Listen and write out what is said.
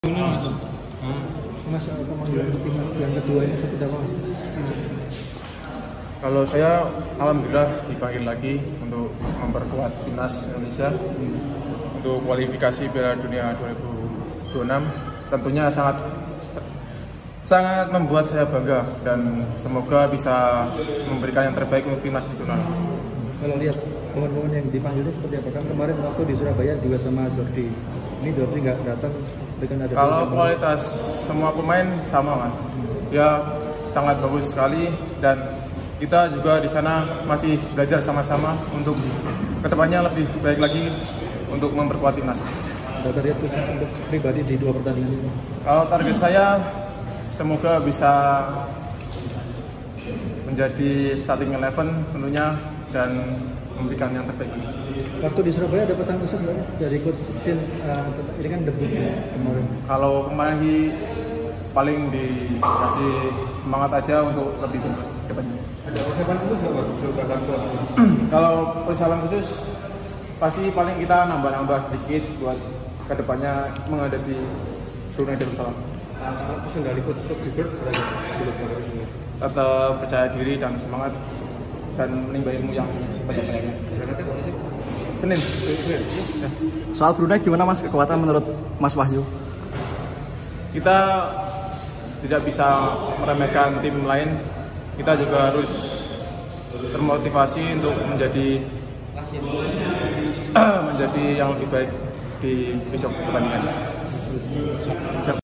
Mas, pemanggilan timnas yang kedua ini seperti apa, Mas? Kalau saya alhamdulillah dipanggil lagi untuk memperkuat timnas Indonesia untuk kualifikasi Piala Dunia 2026. Tentunya sangat membuat saya bangga dan semoga bisa memberikan yang terbaik untuk timnas nasional. Kalau lihat pemain-pemain yang dipanggilnya seperti apa? Kan kemarin waktu di Surabaya duet sama Jordi. Ini Jordi nggak datang dengan ada. Kalau kualitas semua pemain sama, Mas. Dia sangat bagus sekali dan kita juga di sana masih belajar sama-sama untuk kedepannya lebih baik lagi untuk memperkuat timnas. Ada target khusus untuk pribadi di dua pertandingan ini? Kalau target saya semoga bisa menjadi starting 11 tentunya dan memberikan yang terbaik. Waktu di Surabaya ada pesan khusus nggak dari Coach Shin? Ini kan debutnya kemarin. Kalau kemarin paling dikasih semangat aja untuk lebih baik depannya. Ada persiapan khusus nggak, Mas? Kalau persiapan khusus pasti paling kita nambah-nambah sedikit buat kedepannya menghadapi Brunei Darussalam. Pesan dari Coach Gilbert Tetap percaya diri dan semangat dan menimba ilmu yang sebanyak-banyaknya. Senin. Ya. Soal Brunei gimana, Mas, kekuatan menurut Mas Wahyu? Kita tidak bisa meremehkan tim lain. Kita juga harus termotivasi untuk menjadi yang lebih baik di besok pertandingan.